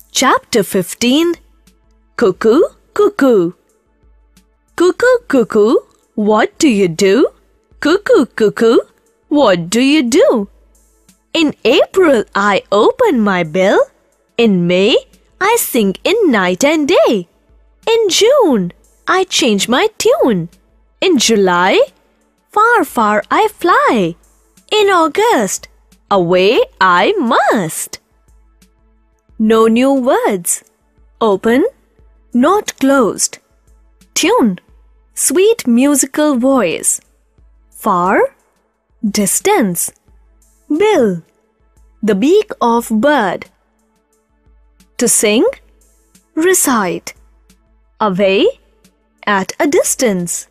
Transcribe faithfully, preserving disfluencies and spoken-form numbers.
Chapter fifteen. Cuckoo, cuckoo. Cuckoo, cuckoo, what do you do? Cuckoo, cuckoo, what do you do? In April I open my bill. In May I sing in night and day. In June I change my tune. In July far, far I fly. In August away I must. No new words. Open, not closed. Tune, sweet musical voice. Far, distance. Bill, the beak of bird. To sing, recite. Away, at a distance.